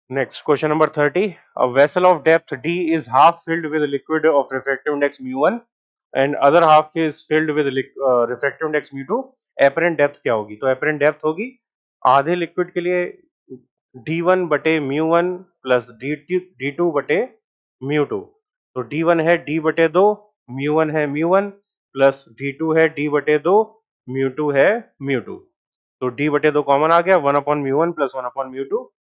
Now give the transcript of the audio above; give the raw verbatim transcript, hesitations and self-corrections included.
Next, question number thirty. A vessel of depth d is half filled with liquid of refractive index mu one and other half is filled with liq- uh, refractive index mu two. Apparent depth क्या होगी? तो apparent depth होगी आधे liquid के लिए D one बटे mu one plus D D two बटे mu two. तो डी वन है डी बटे दो, म्यू वन है mu one plus D two है डी बटे दो, म्यू टू है म्यू टू। तो डी बटे दो कॉमन आ गया, one upon mu one plus one upon mu to